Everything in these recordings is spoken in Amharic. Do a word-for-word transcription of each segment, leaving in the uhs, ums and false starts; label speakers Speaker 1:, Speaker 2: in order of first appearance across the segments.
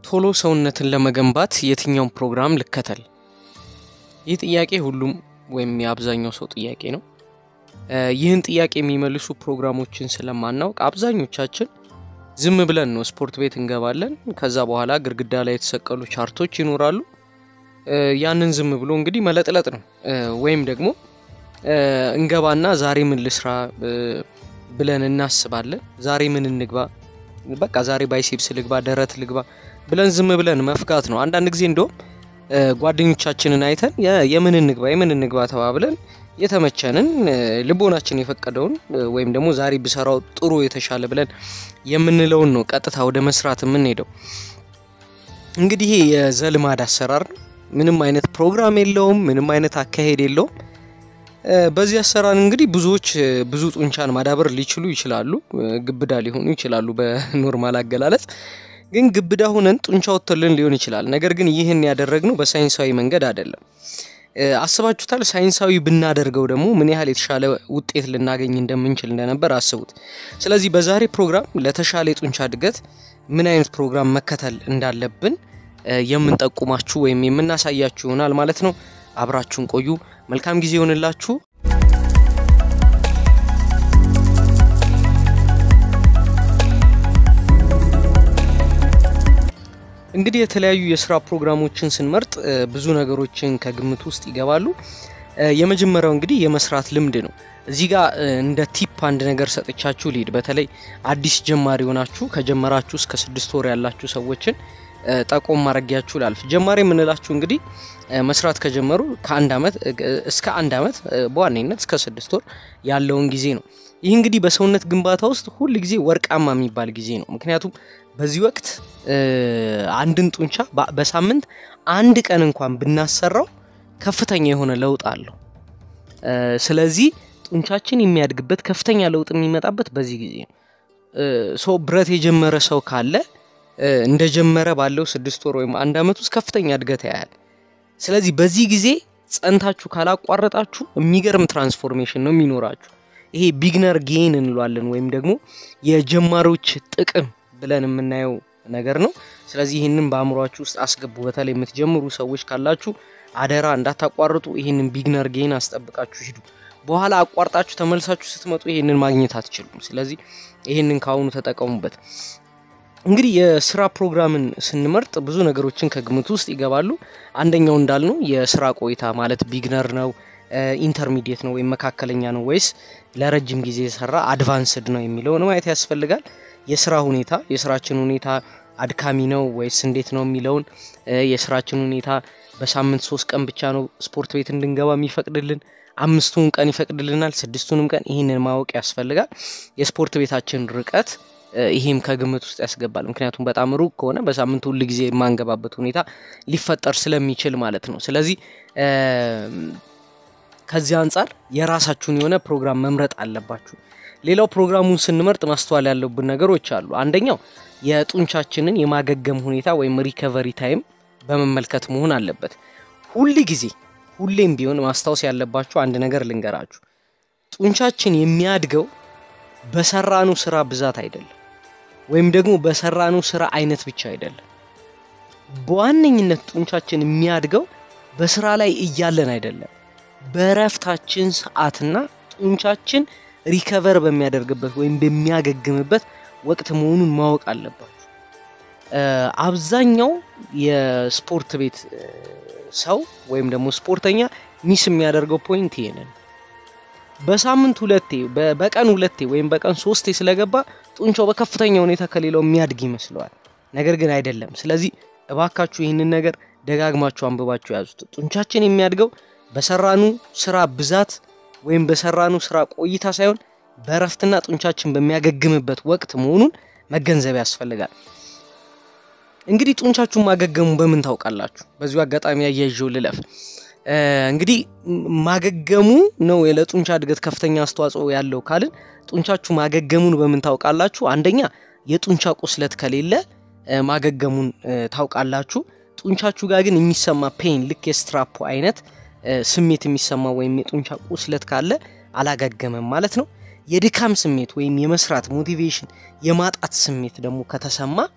Speaker 1: ቶሎ ሰውነትን ለመገንባት የትኛውን ፕሮግራም ልከተል? ይህ ጥያቄ ሁሉም ወይም የአብዛኛው ሰው ጥያቄ ነው። ይህን ጥያቄ የሚመልሱ ፕሮግራሞችን ስለማናውቅ አብዛኞቻችን ዝም ብለን ነው ስፖርት ቤት እንገባለን። ከዛ በኋላ ግርግዳ ላይ የተሰቀሉ ቻርቶች ይኖራሉ። ያንን ዝም ብሎ እንግዲህ መለጥለጥ ነው። ወይም ደግሞ እንገባና ዛሬ ምን ልስራ ብለን እናስባለን። ዛሬ ምን እንግባ፣ በቃ ዛሬ ባይሴፕስ ልግባ፣ ደረት ልግባ ብለን ዝም ብለን መፍጋት ነው። አንዳንድ ጊዜ እንደውም ጓደኞቻችንን አይተን የምን እንግባ የምን እንግባ ተባብለን የተመቸንን ልቦናችን የፈቀደውን ወይም ደግሞ ዛሬ ብሰራው ጥሩ የተሻለ ብለን የምንለውን ነው ቀጥታ ወደ መስራት የምንሄደው። እንግዲህ ይሄ የዘልማድ አሰራር ነው። ምንም አይነት ፕሮግራም የለውም፣ ምንም አይነት አካሄድ የለውም። በዚህ አሰራር እንግዲህ ብዙዎች ብዙ ጡንቻን ማዳበር ሊችሉ ይችላሉ፣ ግብዳ ሊሆኑ ይችላሉ በኖርማል አገላለጽ። ግን ግብዳ ሆነን ጡንቻው ወጥቶልን ሊሆን ይችላል። ነገር ግን ይህን ያደረግነው በሳይንሳዊ መንገድ አይደለም። አስባችሁታል? ሳይንሳዊ ብናደርገው ደግሞ ምን ያህል የተሻለ ውጤት ልናገኝ እንደምንችል እንደነበር አስቡት። ስለዚህ በዛሬ ፕሮግራም ለተሻለ የጡንቻ እድገት ምን አይነት ፕሮግራም መከተል እንዳለብን የምንጠቁማችሁ ወይም የምናሳያችሁ ይሆናል ማለት ነው። አብራችሁን ቆዩ። መልካም ጊዜ ይሁንላችሁ። እንግዲህ የተለያዩ የስራ ፕሮግራሞችን ስንመርጥ ብዙ ነገሮችን ከግምት ውስጥ ይገባሉ። የመጀመሪያው እንግዲህ የመስራት ልምድ ነው። እዚህ ጋር እንደ ቲፕ አንድ ነገር ሰጥቻችሁ ልሂድ። በተለይ አዲስ ጀማሪ ሆናችሁ ከጀመራችሁ እስከ ስድስት ወር ያላችሁ ሰዎችን ጠቆም ማድረጊያችሁ ላልፍ። ጀማሪ የምንላችሁ እንግዲህ መስራት ከጀመሩ ከአንድ አመት እስከ አንድ አመት በዋነኝነት እስከ ስድስት ወር ያለውን ጊዜ ነው። ይህ እንግዲህ በሰውነት ግንባታ ውስጥ ሁሉ ጊዜ ወርቃማ የሚባል ጊዜ ነው። ምክንያቱም በዚህ ወቅት አንድን ጡንቻ በሳምንት አንድ ቀን እንኳን ብናሰራው ከፍተኛ የሆነ ለውጥ አለው። ስለዚህ ጡንቻችን የሚያድግበት ከፍተኛ ለውጥ የሚመጣበት በዚህ ጊዜ ነው። ሶ ብረት የጀመረ ሰው ካለ እንደጀመረ ባለው ስድስት ወር ወይም አንድ አመት ውስጥ ከፍተኛ እድገት ያያል። ስለዚህ በዚህ ጊዜ ጸንታችሁ ካላቋረጣችሁ የሚገርም ትራንስፎርሜሽን ነው የሚኖራችሁ። ይሄ ቢግነር ጌን እንለዋለን ወይም ደግሞ የጀማሪዎች ጥቅም ብለን የምናየው ነገር ነው። ስለዚህ ይሄንን በአእምሮአችሁ ውስጥ አስገቡ። በተለይ የምትጀምሩ ሰዎች ካላችሁ አደራ እንዳታቋርጡ። ይሄንን ቢግነር ጌን አስጠብቃችሁ ሂዱ። በኋላ አቋርጣችሁ ተመልሳችሁ ስትመጡ ይሄንን ማግኘት አትችሉም። ስለዚህ ይሄንን ካሁኑ ተጠቀሙበት። እንግዲህ የስራ ፕሮግራምን ስንመርጥ ብዙ ነገሮችን ከግምት ውስጥ ይገባሉ። አንደኛው እንዳልነው የስራ ቆይታ ማለት ቢግነር ነው፣ ኢንተርሚዲየት ነው ወይም መካከለኛ ነው ወይስ ለረጅም ጊዜ የሰራ አድቫንስድ ነው የሚለውን ማየት ያስፈልጋል። የስራ ሁኔታ የስራችን ሁኔታ አድካሚ ነው ወይስ እንዴት ነው የሚለውን፣ የስራችን ሁኔታ በሳምንት ሶስት ቀን ብቻ ነው ስፖርት ቤት እንድንገባ የሚፈቅድልን፣ አምስቱን ቀን ይፈቅድልናል፣ ስድስቱንም ቀን፣ ይሄንን ማወቅ ያስፈልጋል። የስፖርት ቤታችን ርቀት ይሄም ከግምት ውስጥ ያስገባል። ምክንያቱም በጣም ሩቅ ከሆነ በሳምንት ሁሉ ጊዜ ማንገባበት ሁኔታ ሊፈጠር ስለሚችል ማለት ነው። ስለዚህ ከዚህ አንፃር የራሳችሁን የሆነ ፕሮግራም መምረጥ አለባችሁ። ሌላው ፕሮግራሙን ስንመርጥ ማስተዋል ያለብን ነገሮች አሉ። አንደኛው የጡንቻችንን የማገገም ሁኔታ ወይም ሪከቨሪ ታይም በመመልከት መሆን አለበት። ሁሉ ጊዜ ሁሌም ቢሆን ማስተዋል ያለባችሁ አንድ ነገር ልንገራችሁ። ጡንቻችን የሚያድገው በሰራኑ ስራ ብዛት አይደለም፣ ወይም ደግሞ በሰራኑ ስራ አይነት ብቻ አይደለም። በዋነኝነት ጡንቻችን የሚያድገው በስራ ላይ እያለን አይደለም፣ በረፍታችን ሰዓትና ጡንቻችን ሪከቨር በሚያደርግበት ወይም በሚያገግምበት ወቅት መሆኑን ማወቅ አለባችሁ። አብዛኛው የስፖርት ቤት ሰው ወይም ደግሞ ስፖርተኛ ሚስ የሚያደርገው ፖይንት ይሄ ነው። በሳምንት ሁለቴ በቀን ሁለቴ ወይም በቀን ሶስቴ ስለገባ ጡንቻው በከፍተኛ ሁኔታ ከሌላው የሚያድግ ይመስለዋል። ነገር ግን አይደለም። ስለዚህ እባካችሁ ይህንን ነገር ደጋግማችሁ አንብባችሁ ያዙት። ጡንቻችን የሚያድገው በሰራኑ ስራ ብዛት ወይም በሰራኑ ስራ ቆይታ ሳይሆን በረፍትና ጡንቻችን በሚያገግምበት ወቅት መሆኑን መገንዘብ ያስፈልጋል። እንግዲህ ጡንቻችሁን ማገገሙ በምን ታውቃላችሁ? በዚሁ አጋጣሚ ያያይዤው ልለፍ። እንግዲህ ማገገሙ ነው ለጡንቻ እድገት ከፍተኛ አስተዋጽኦ ያለው ካልን ጡንቻችሁ ማገገሙን በምን ታውቃላችሁ? አንደኛ የጡንቻ ቁስለት ከሌለ ማገገሙን ታውቃላችሁ። ጡንቻችሁ ጋር ግን የሚሰማ ፔን ልክ የስትራፖ አይነት ስሜት የሚሰማ ወይም የጡንቻ ቁስለት ካለ አላገገመም ማለት ነው። የድካም ስሜት ወይም የመስራት ሞቲቬሽን የማጣት ስሜት ደግሞ ከተሰማ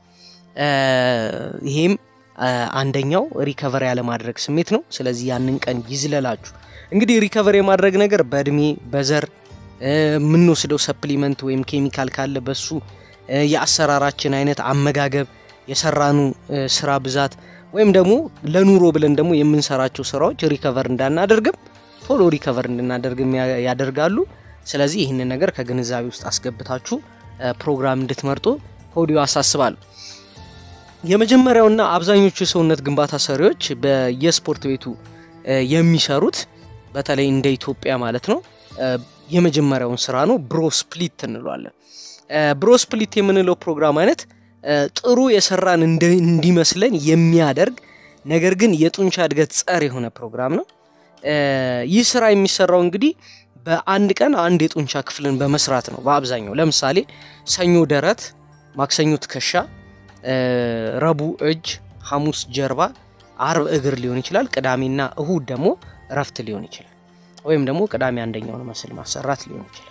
Speaker 1: ይሄም አንደኛው ሪከቨሪ ያለ ማድረግ ስሜት ነው ስለዚህ ያንን ቀን ይዝለላችሁ እንግዲህ ሪከቨሪ ማድረግ ነገር በእድሜ በዘር ምን ወስደው ሰፕሊመንት ወይም ኬሚካል ካለ በሱ ያሰራራችን አይነት አመጋገብ የሰራኑ ስራ ብዛት ወይም ደግሞ ለኑሮ ብለን ደግሞ የምንሰራቸው ስራዎች ሪከቨር እንዳናደርግም ቶሎ ሪከቨር እንድናደርግም ያደርጋሉ ስለዚህ ይሄንን ነገር ከግንዛቤ ውስጥ አስገብታችሁ ፕሮግራም እንድትመርጡ ሆዲዮ አሳስባለሁ የመጀመሪያውና አብዛኞቹ የሰውነት ግንባታ ሰሪዎች በየስፖርት ቤቱ የሚሰሩት በተለይ እንደ ኢትዮጵያ ማለት ነው የመጀመሪያውን ስራ ነው ብሮ ስፕሊት እንለዋለን ብሮ ስፕሊት የምንለው ፕሮግራም አይነት ጥሩ የሰራን እንዲመስለን የሚያደርግ ነገር ግን የጡንቻ እድገት ጸር የሆነ ፕሮግራም ነው ይህ ስራ የሚሰራው እንግዲህ በአንድ ቀን አንድ የጡንቻ ክፍልን በመስራት ነው በአብዛኛው ለምሳሌ ሰኞ ደረት ማክሰኞ ትከሻ ረቡ እጅ ሐሙስ ጀርባ አርብ እግር ሊሆን ይችላል ቅዳሜና እሁድ ደግሞ ረፍት ሊሆን ይችላል ወይም ደግሞ ቅዳሜ አንደኛውን መስል ማሰራት ሊሆን ይችላል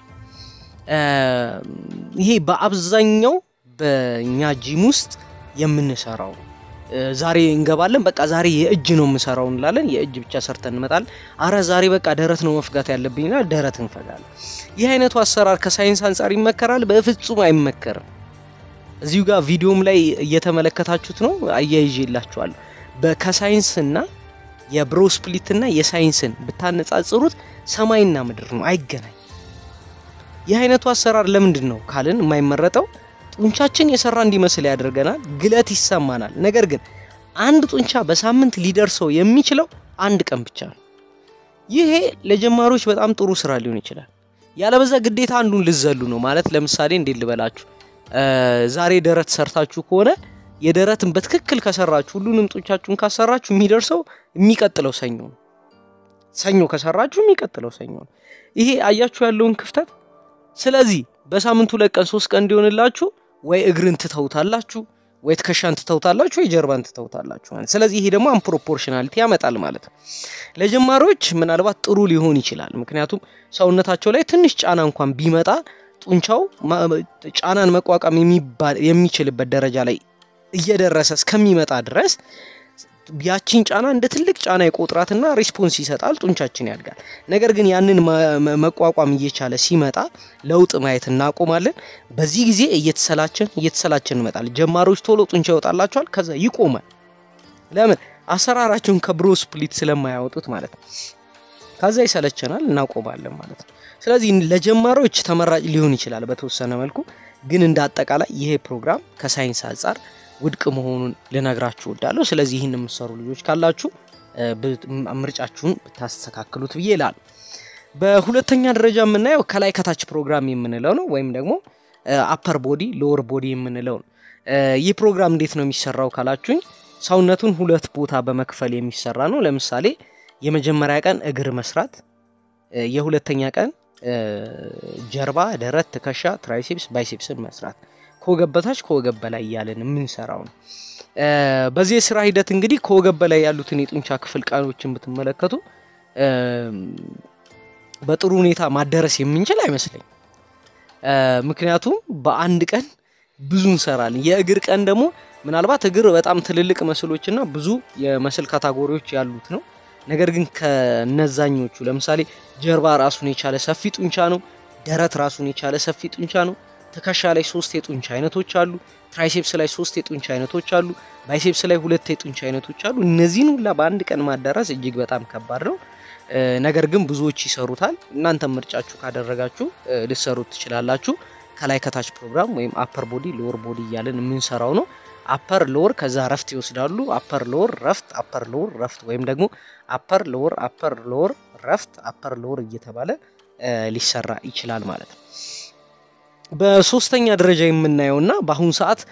Speaker 1: ይሄ በአብዛኛው በእኛ ጂም ውስጥ የምንሰራው ዛሬ እንገባለን በቃ ዛሬ የእጅ ነው የምሰራው እንላለን የእጅ ብቻ ሰርተን እንመጣለን አረ ዛሬ በቃ ደረት ነው መፍጋት ያለብኝና ደረት እንፈጋለን ይህ አይነቱ አሰራር ከሳይንስ አንፃር ይመከራል በፍጹም አይመከርም እዚሁ ጋር ቪዲዮም ላይ እየተመለከታችሁት ነው አያይዤላችኋለሁ በከሳይንስና የብሮ ስፕሊትና የሳይንስን ብታነጻጽሩት ሰማይና ምድር ነው አይገናኝ ይህ አይነቱ አሰራር ለምንድን ነው ካልን የማይመረጠው ጡንቻችን የሰራ እንዲመስል ያደርገናል ግለት ይሰማናል ነገር ግን አንድ ጡንቻ በሳምንት ሊደርሰው የሚችለው አንድ ቀን ብቻ ነው ይሄ ለጀማሪዎች በጣም ጥሩ ስራ ሊሆን ይችላል ያለበዛ ግዴታ አንዱን ልዘሉ ነው ማለት ለምሳሌ እንዴት ልበላችሁ ዛሬ ደረት ሰርታችሁ ከሆነ የደረትን በትክክል ከሰራችሁ ሁሉንም ጡንቻችሁን ካሰራችሁ የሚደርሰው የሚቀጥለው ሰኞ ነው ሰኞ ከሰራችሁ የሚቀጥለው ሰኞ ነው ይሄ አያችሁ ያለውን ክፍተት ስለዚህ በሳምንቱ ለቀን ሶስት ቀን እንዲሆንላችሁ ወይ እግርን ትተውታላችሁ ወይ ትከሻን ትተውታላችሁ ወይ ጀርባን ትተውታላችሁ ማለት ስለዚህ ይሄ ደግሞ አንፕሮፖርሽናሊቲ ያመጣል ማለት ነው ለጀማሪዎች ምናልባት ጥሩ ሊሆን ይችላል ምክንያቱም ሰውነታቸው ላይ ትንሽ ጫና እንኳን ቢመጣ ጡንቻው ጫናን መቋቋም የሚችልበት ደረጃ ላይ እየደረሰ እስከሚመጣ ድረስ ያቺን ጫና እንደ ትልቅ ጫና ይቆጥራትና ሪስፖንስ ይሰጣል ጡንቻችን ያድጋል ነገር ግን ያንን መቋቋም እየቻለ ሲመጣ ለውጥ ማየት እናቆማለን በዚህ ጊዜ እየተሰላችን እየተሰላችን እንመጣል ጀማሪዎች ቶሎ ጡንቻ ይወጣላቸዋል ከዛ ይቆማል ለምን አሰራራቸውን ከብሮ ስፕሊት ስለማያወጡት ማለት ነው ከዛ ይሰለቸናል እናቆማለን ማለት ነው ስለዚህ ለጀማሪዎች ተመራጭ ሊሆን ይችላል በተወሰነ መልኩ ግን እንደ አጠቃላይ ይሄ ፕሮግራም ከሳይንስ አንፃር ውድቅ መሆኑን ልነግራችሁ ወዳለሁ ስለዚህ ይሄን የምትሰሩ ልጆች ካላችሁ ምርጫችሁን ብታስተካክሉት ብዬ ይላል በሁለተኛ ደረጃ የምናየው ከላይ ከታች ፕሮግራም የምንለው ነው ወይም ደግሞ አፐር ቦዲ ሎወር ቦዲ የምንለው ነው ይህ ፕሮግራም እንዴት ነው የሚሰራው ካላችሁኝ ሰውነቱን ሁለት ቦታ በመክፈል የሚሰራ ነው ለምሳሌ የመጀመሪያ ቀን እግር መስራት የሁለተኛ ቀን ጀርባ ደረት ትከሻ ትራይሴፕስ ባይሴፕስን መስራት ከወገብ በታች ከወገብ በላይ ያለን ምን ሰራው ነው በዚህ ስራ ሂደት እንግዲህ ከወገብ በላይ ያሉትን የጡንቻ ክፍል ቃሎችን ብትመለከቱ በጥሩ ሁኔታ ማደረስ የምንችል አይመስልኝ ምክንያቱም በአንድ ቀን ብዙ እንሰራለን የእግር ቀን ደግሞ ምናልባት እግር በጣም ትልልቅ መስሎችና ብዙ የመስል ካታጎሪዎች ያሉት ነው ነገር ግን ከነዛኞቹ ለምሳሌ ጀርባ ራሱን የቻለ ሰፊ ጡንቻ ነው ደረት ራሱን የቻለ ሰፊ ጡንቻ ነው ትከሻ ላይ ሶስት የጡንቻ አይነቶች አሉ ትራይሴፕስ ላይ ሶስት የጡንቻ አይነቶች አሉ ባይሴፕስ ላይ ሁለት የጡንቻ አይነቶች አሉ እነዚህን ሁላ በአንድ ቀን ማዳረስ እጅግ በጣም ከባድ ነው ነገር ግን ብዙዎች ይሰሩታል እናንተ ምርጫችሁ ካደረጋችሁ ልትሰሩት ትችላላችሁ ከላይ ከታች ፕሮግራም ወይም አፐር ቦዲ ሎወር ቦዲ ያለን ምን ሰራው ነው አፐር ሎወር ከዛ ረፍት ይወስዳሉ አፐር ሎወር ረፍት አፐር ሎወር ረፍት ወይም ደግሞ አፐር ሎወር አፐር ሎወር ረፍት አፐር ሎወር እየተባለ ሊሰራ ይችላል ማለት ነው በሶስተኛ ደረጃ የምናየውና በአሁን ሰዓት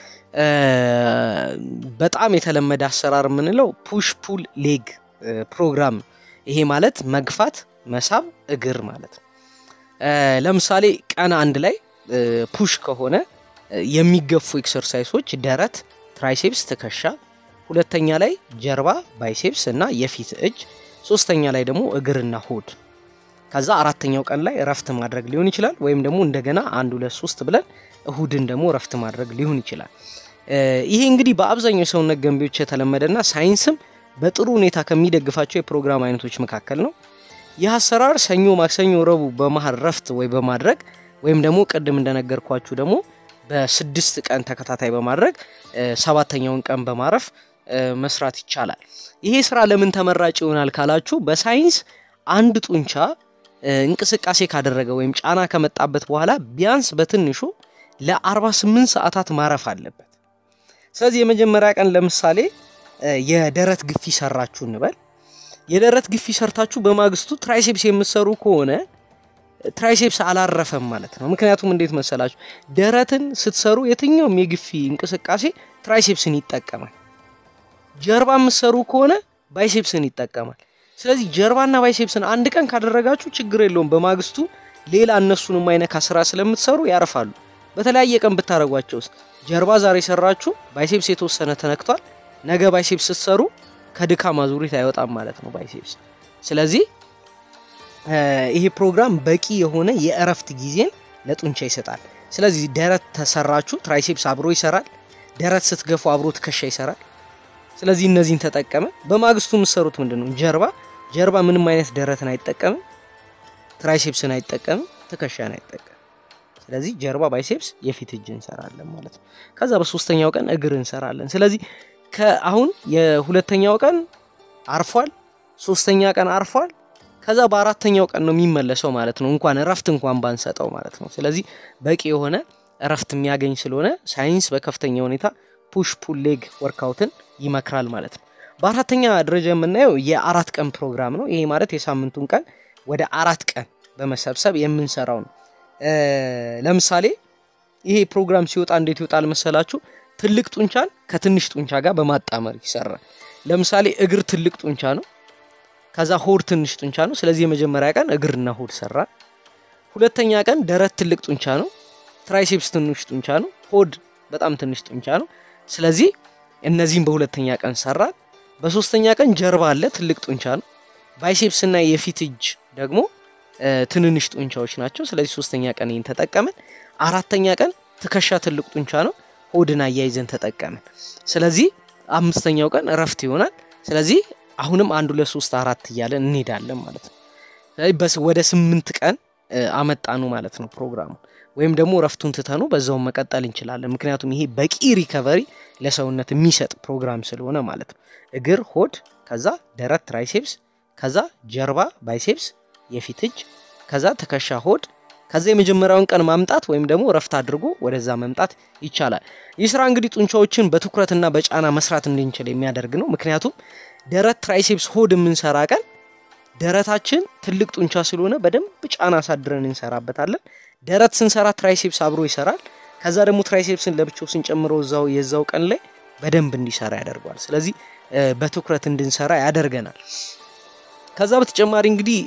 Speaker 1: በጣም የተለመደ አሰራር ምንለው ፑሽ ፑል ሌግ ፕሮግራም ይሄ ማለት መግፋት መሳብ እግር ማለት ለምሳሌ ቀን አንድ ላይ ፑሽ ከሆነ የሚገፉ ኤክሰርሳይሶች ደረት ትራይሴፕስ ትከሻ ሁለተኛ ላይ ጀርባ ባይሴፕስ እና የፊት እጅ ሶስተኛ ላይ ደግሞ እግርና ሆድ ከዛ አራተኛው ቀን ላይ ረፍት ማድረግ ሊሆን ይችላል ወይም ደግሞ እንደገና አንድ ሁለት ሶስት ብለን እሁድን ደግሞ ረፍት ማድረግ ሊሆን ይችላል ይሄ እንግዲህ በአብዛኛው ሰውነት ገንቢዎች የተለመደና ሳይንስም በጥሩ ሁኔታ ከሚደግፋቸው የፕሮግራም አይነቶች መካከል ነው። ይህ አሰራር ሰኞ ማክሰኞ ረቡዕ በመሃል ረፍት ወይ በማድረግ ወይም ደግሞ ቀደም እንደነገርኳችሁ ደግሞ በስድስት ቀን ተከታታይ በማድረግ ሰባተኛውን ቀን በማረፍ መስራት ይቻላል። ይሄ ስራ ለምን ተመራጭ ይሆናል ካላችሁ በሳይንስ አንድ ጡንቻ እንቅስቃሴ ካደረገ ወይም ጫና ከመጣበት በኋላ ቢያንስ በትንሹ ለ48 ሰዓታት ማረፍ አለበት። ስለዚህ የመጀመሪያ ቀን ለምሳሌ የደረት ግፊ ሰራችሁ እንበል። የደረት ግፊ ሰርታችሁ በማግስቱ ትራይሴፕስ የምትሰሩ ከሆነ ትራይሴፕስ አላረፈም ማለት ነው። ምክንያቱም እንዴት መሰላችሁ ደረትን ስትሰሩ የትኛውም የግፊ እንቅስቃሴ ትራይሴፕስን ይጠቀማል። ጀርባ የምትሰሩ ከሆነ ባይሴፕስን ይጠቀማል። ስለዚህ ጀርባና ባይሴፕስን አንድ ቀን ካደረጋችሁ ችግር የለውም በማግስቱ ሌላ እነሱን የማይነካ ስራ ስለምትሰሩ ያርፋሉ። በተለያየ ቀን ብታረጓቸውስ ጀርባ ዛሬ ሰራችሁ ባይሴፕስ የተወሰነ ተነክቷል፣ ነገ ባይሴፕስ ስትሰሩ ከድካም አዙሪት አይወጣም ማለት ነው ባይሴፕስ። ስለዚህ ይሄ ፕሮግራም በቂ የሆነ የእረፍት ጊዜን ለጡንቻ ይሰጣል። ስለዚህ ደረት ተሰራችሁ ትራይሴፕስ አብሮ ይሰራል፣ ደረት ስትገፉ አብሮ ትከሻ ይሰራል። ስለዚህ እነዚህን ተጠቀመ። በማግስቱ የምትሰሩት ምንድነው ጀርባ ጀርባ ምንም አይነት ደረትን አይጠቀምም፣ ትራይሴፕስን አይጠቀምም፣ ትከሻን አይጠቀምም። ስለዚህ ጀርባ ባይሴፕስ የፊት እጅ እንሰራለን ማለት ነው። ከዛ በሶስተኛው ቀን እግር እንሰራለን። ስለዚህ ከአሁን የሁለተኛው ቀን አርፏል፣ ሶስተኛ ቀን አርፏል። ከዛ በአራተኛው ቀን ነው የሚመለሰው ማለት ነው እንኳን እረፍት እንኳን ባንሰጠው ማለት ነው። ስለዚህ በቂ የሆነ እረፍት የሚያገኝ ስለሆነ ሳይንስ በከፍተኛ ሁኔታ ፑሽ ፑል ሌግ ወርክአውትን ይመክራል ማለት ነው። በአራተኛ ደረጃ የምናየው የአራት ቀን ፕሮግራም ነው። ይሄ ማለት የሳምንቱን ቀን ወደ አራት ቀን በመሰብሰብ የምንሰራው ነው። ለምሳሌ ይሄ ፕሮግራም ሲወጣ እንዴት ይወጣል መሰላችሁ? ትልቅ ጡንቻን ከትንሽ ጡንቻ ጋር በማጣመር ይሰራል። ለምሳሌ እግር ትልቅ ጡንቻ ነው፣ ከዛ ሆድ ትንሽ ጡንቻ ነው። ስለዚህ የመጀመሪያ ቀን እግርና ሆድ ሰራ። ሁለተኛ ቀን ደረት ትልቅ ጡንቻ ነው፣ ትራይሴፕስ ትንሽ ጡንቻ ነው፣ ሆድ በጣም ትንሽ ጡንቻ ነው። ስለዚህ እነዚህን በሁለተኛ ቀን ሰራ። በሶስተኛ ቀን ጀርባ አለ ትልቅ ጡንቻ ነው፣ ባይሴፕስ እና የፊት እጅ ደግሞ ትንንሽ ጡንቻዎች ናቸው። ስለዚህ ሶስተኛ ቀን ይሄን ተጠቀመን። አራተኛ ቀን ትከሻ ትልቅ ጡንቻ ነው፣ ሆድና ያይዘን ተጠቀመን። ስለዚህ አምስተኛው ቀን እረፍት ይሆናል። ስለዚህ አሁንም አንድ ሁለት ሶስት አራት እያለን እንሄዳለን ማለት ነው። ስለዚህ በስ ወደ ስምንት ቀን አመጣኑ ማለት ነው ፕሮግራሙ። ወይም ደግሞ እረፍቱን ትተኑ በዛው መቀጠል እንችላለን። ምክንያቱም ይሄ በቂ ሪከቨሪ ለሰውነት የሚሰጥ ፕሮግራም ስለሆነ ማለት ነው። እግር ሆድ፣ ከዛ ደረት ትራይሴፕስ፣ ከዛ ጀርባ ባይሴፕስ የፊት እጅ፣ ከዛ ትከሻ ሆድ፣ ከዛ የመጀመሪያውን ቀን ማምጣት ወይም ደግሞ እረፍት አድርጎ ወደዛ መምጣት ይቻላል። ይህ ስራ እንግዲህ ጡንቻዎችን በትኩረትና በጫና መስራት እንድንችል የሚያደርግ ነው። ምክንያቱም ደረት ትራይሴፕስ ሆድ የምንሰራ ቀን ደረታችን ትልቅ ጡንቻ ስለሆነ በደንብ ጫና አሳድረን እንሰራበታለን። ደረት ስንሰራ ትራይሴፕስ አብሮ ይሰራል። ከዛ ደግሞ ትራይሴፕስን ለብቻው ስንጨምረው እዛው የዛው ቀን ላይ በደንብ እንዲሰራ ያደርጋል። ስለዚህ በትኩረት እንድንሰራ ያደርገናል። ከዛ በተጨማሪ እንግዲህ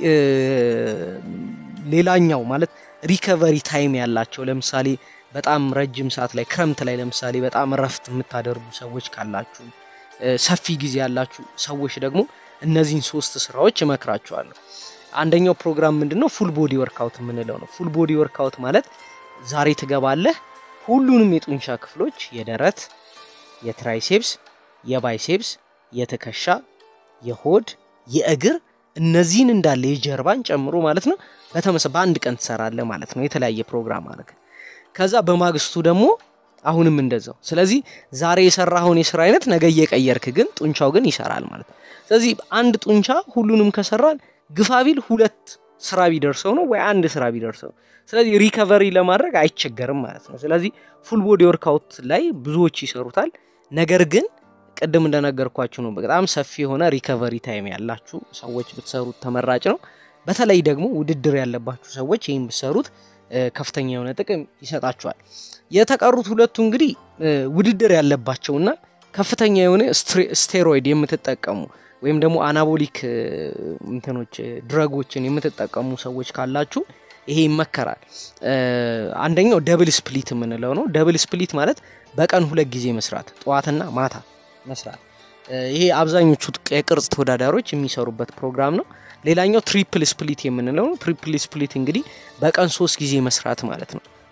Speaker 1: ሌላኛው ማለት ሪከቨሪ ታይም ያላቸው ለምሳሌ በጣም ረጅም ሰዓት ላይ ክረምት ላይ ለምሳሌ በጣም እረፍት የምታደርጉ ሰዎች ካላችሁ፣ ሰፊ ጊዜ ያላችሁ ሰዎች ደግሞ እነዚህን ሶስት ስራዎች እመክራችኋለሁ። አንደኛው ፕሮግራም ምንድነው? ፉል ቦዲ ወርክአውት የምንለው ነው። ፉል ቦዲ ወርክአውት ማለት ዛሬ ትገባለህ ሁሉንም የጡንቻ ክፍሎች የደረት፣ የትራይሴፕስ፣ የባይሴፕስ፣ የትከሻ፣ የሆድ፣ የእግር እነዚህን እንዳለ የጀርባን ጨምሮ ማለት ነው በተመሳሳይ በአንድ ቀን ትሰራለህ ማለት ነው። የተለያየ ፕሮግራም አድርገ ከዛ በማግስቱ ደግሞ አሁንም እንደዛው። ስለዚህ ዛሬ የሰራውን የስራ አይነት ነገ እየቀየርክ ግን ጡንቻው ግን ይሰራል ማለት ነው። ስለዚህ አንድ ጡንቻ ሁሉንም ከሰራን ግፋቢል ሁለት ስራ ቢደርሰው ነው ወይ አንድ ስራ ቢደርሰው። ስለዚህ ሪከቨሪ ለማድረግ አይቸገርም ማለት ነው። ስለዚህ ፉል ቦዲ ወርክአውት ላይ ብዙዎች ይሰሩታል። ነገር ግን ቀደም እንደነገርኳችሁ ነው በጣም ሰፊ የሆነ ሪከቨሪ ታይም ያላችሁ ሰዎች ብትሰሩት ተመራጭ ነው። በተለይ ደግሞ ውድድር ያለባችሁ ሰዎች ይሄን ብትሰሩት ከፍተኛ የሆነ ጥቅም ይሰጣችኋል። የተቀሩት ሁለቱ እንግዲህ ውድድር ያለባቸውና ከፍተኛ የሆነ ስቴሮይድ የምትጠቀሙ ወይም ደግሞ አናቦሊክ እንትኖች ድራጎችን የምትጠቀሙ ሰዎች ካላችሁ ይሄ ይመከራል። አንደኛው ደብል ስፕሊት የምንለው ነው። ደብል ስፕሊት ማለት በቀን ሁለት ጊዜ መስራት፣ ጧትና ማታ መስራት። ይሄ አብዛኞቹ የቅርጽ ተወዳዳሪዎች የሚሰሩበት ፕሮግራም ነው። ሌላኛው ትሪፕል ስፕሊት የምንለው ነው። ትሪፕል ስፕሊት እንግዲህ በቀን ሶስት ጊዜ መስራት ማለት ነው።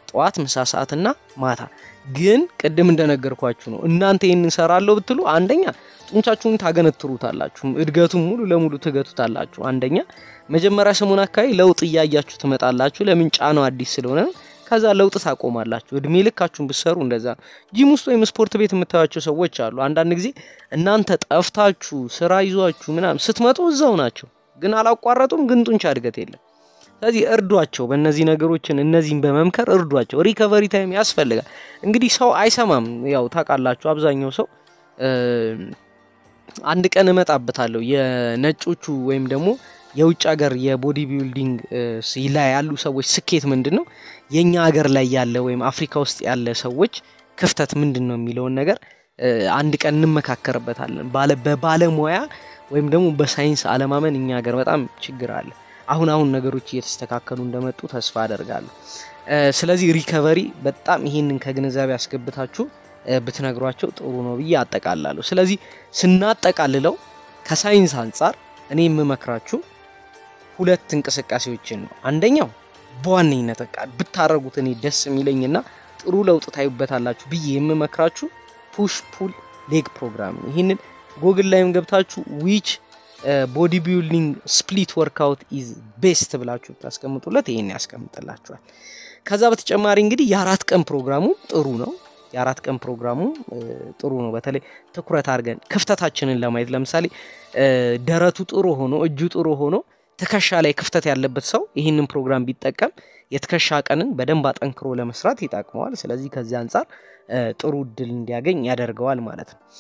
Speaker 1: ጠዋት ምሳ ሰዓትና ማታ ግን ቅድም እንደነገርኳችሁ ነው እናንተ ይሄንን ሰራለው ብትሉ አንደኛ ጡንቻችሁን ታገነትሩታላችሁ እድገቱን ሙሉ ለሙሉ ትገቱታላችሁ አንደኛ መጀመሪያ ሰሞን አካይ ለውጥ ያያያችሁ ትመጣላችሁ ለምን ጫናው አዲስ ስለሆነ ከዛ ለውጥ ታቆማላችሁ እድሜ ልካችሁን ብትሰሩ እንደዛ ጂም ውስጥ ወይም ስፖርት ቤት የምታዩቸው ሰዎች አሉ አንዳንድ ጊዜ እናንተ ጠፍታችሁ ስራ ይዟችሁ ምናም ስትመጡ እዛው ናቸው ግን አላቋረጡም ግን ጡንቻ እድገት የለም ስለዚህ እርዷቸው በእነዚህ ነገሮችን እነዚህን በመምከር እርዷቸው ሪከቨሪ ታይም ያስፈልጋል እንግዲህ ሰው አይሰማም ያው ታውቃላችሁ አብዛኛው ሰው አንድ ቀን እመጣበታለሁ የነጮቹ ወይም ደግሞ የውጭ ሀገር የቦዲ ቢልዲንግ ላይ ያሉ ሰዎች ስኬት ምንድነው የኛ ሀገር ላይ ያለ ወይም አፍሪካ ውስጥ ያለ ሰዎች ክፍተት ምንድነው የሚለው ነገር አንድ ቀን እንመካከርበታለን ባለ በባለሙያ ወይም ደግሞ በሳይንስ አለማመን እኛ ሀገር በጣም ችግር አለ አሁን አሁን ነገሮች እየተስተካከሉ እንደመጡ ተስፋ አደርጋለሁ ስለዚህ ሪከቨሪ በጣም ይሄንን ከግንዛቤ ያስገብታችሁ ብትነግሯቸው ጥሩ ነው ብዬ አጠቃላለሁ ስለዚህ ስናጠቃልለው ከሳይንስ አንፃር እኔ የምመክራችሁ ሁለት እንቅስቃሴዎችን ነው አንደኛው በዋነኝነት ብታረጉት እኔ ደስ የሚለኝና ጥሩ ለውጥ ታዩበታላችሁ ብዬ የምመክራችሁ ፑሽ ፑል ሌግ ፕሮግራም ይሄንን ጉግል ላይም ገብታችሁ which ቦዲ ቢልዲንግ ስፕሊት ወርክአውት ኢዝ ቤስት ብላችሁ ታስቀምጡለት ይሄን ያስቀምጥላችኋል ከዛ በተጨማሪ እንግዲህ የአራት ቀን ፕሮግራሙ ጥሩ ነው የአራት ቀን ፕሮግራሙ ጥሩ ነው በተለይ ትኩረት አድርገን ክፍተታችንን ለማየት ለምሳሌ ደረቱ ጥሩ ሆኖ እጁ ጥሩ ሆኖ ተከሻ ላይ ክፍተት ያለበት ሰው ይሄንን ፕሮግራም ቢጠቀም የተከሻ ቀንን በደንብ አጠንክሮ ለመስራት ይጣቅመዋል ስለዚህ ከዚህ አንፃር ጥሩ ድል እንዲያገኝ ያደርገዋል ማለት ነው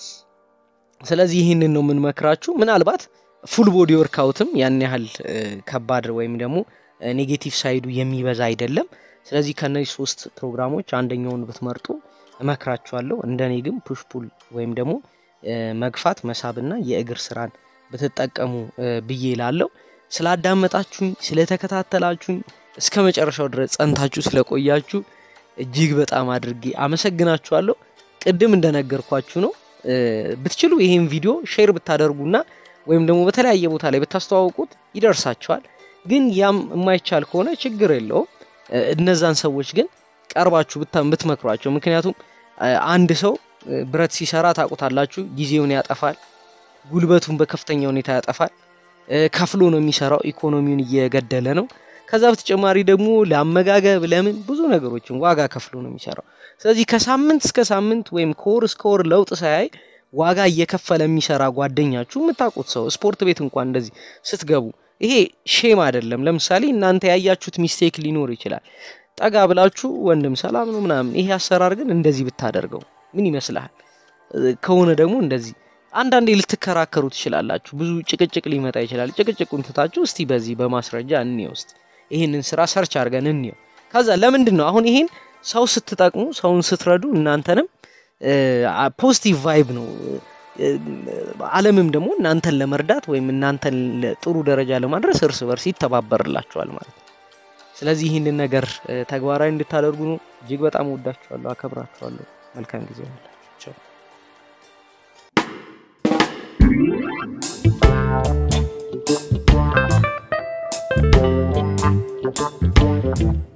Speaker 1: ስለዚህ ይሄንን ነው ምን መክራችሁ ምናልባት ፉል ቦዲ ወርክአውትም ያን ያህል ከባድ ወይም ደግሞ ኔጌቲቭ ሳይዱ የሚበዛ አይደለም ስለዚህ ከነዚህ ሶስት ፕሮግራሞች አንደኛውን ብትመርጡ እመክራችኋለሁ እንደኔ ግን ፑሽ ፑል ወይም ደግሞ መግፋት መሳብና የእግር ስራን በተጠቀሙ ብዬ ይላለው ስላዳመጣችሁኝ ስለተከታተላችሁኝ እስከመጨረሻው ድረስ ጸንታችሁ ስለቆያችሁ እጅግ በጣም አድርጌ አመሰግናችኋለሁ ቅድም እንደነገርኳችሁ ነው ብትችሉ ይሄን ቪዲዮ ሼር ብታደርጉና ወይም ደግሞ በተለያየ ቦታ ላይ ብታስተዋውቁት ይደርሳችኋል ግን ያም የማይቻል ከሆነ ችግር የለውም እነዛን ሰዎች ግን ቀርባችሁ ብትመክሯቸው ምክንያቱም አንድ ሰው ብረት ሲሰራ ታውቁታላችሁ ጊዜውን ያጠፋል ጉልበቱን በከፍተኛ ሁኔታ ያጠፋል ከፍሎ ነው የሚሰራው ኢኮኖሚውን እየገደለ ነው ከዛ በተጨማሪ ደግሞ ለአመጋገብ ለምን ብዙ ነገሮችን ዋጋ ከፍሎ ነው የሚሰራው ስለዚህ ከሳምንት እስከ ሳምንት ወይም ኮር እስከ ኮር ለውጥ ሳይ ዋጋ እየከፈለ የሚሰራ ጓደኛችሁ የምታውቁት ሰው ስፖርት ቤት እንኳን እንደዚህ ስትገቡ ይሄ ሼም አይደለም ለምሳሌ እናንተ ያያችሁት ሚስቴክ ሊኖር ይችላል ጠጋ ብላችሁ ወንድም ሰላም ነው ምናምን ይሄ አሰራር ግን እንደዚህ ብታደርገው ምን ይመስላል ከሆነ ደግሞ እንደዚህ አንዳንዴ ልትከራከሩ ትችላላችሁ ብዙ ጭቅጭቅ ሊመጣ ይችላል ጭቅጭቁን ትታችሁ እስቲ በዚህ በማስረጃ እንየው እስቲ ይሄንን ስራ ሰርች አድርገን እንየው ከዛ ለምንድነው አሁን ይሄን ሰው ስትጠቅሙ ሰውን ስትረዱ እናንተንም ፖዚቲቭ ቫይብ ነው ዓለምም ደግሞ እናንተን ለመርዳት ወይም እናንተን ለጥሩ ደረጃ ለማድረስ እርስ በርስ ይተባበርላችኋል ማለት ስለዚህ ይሄንን ነገር ተግባራዊ እንድታደርጉ ነው እጅግ በጣም ወዳችኋለሁ አከብራችኋለሁ መልካም ጊዜ ይሁንላችሁ ቻው